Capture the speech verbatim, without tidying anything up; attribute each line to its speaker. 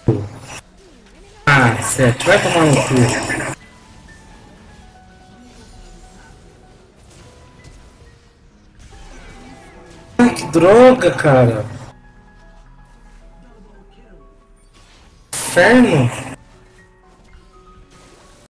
Speaker 1: Ah, sete, vai tomar no cu. Ah, que droga, cara. Inferno.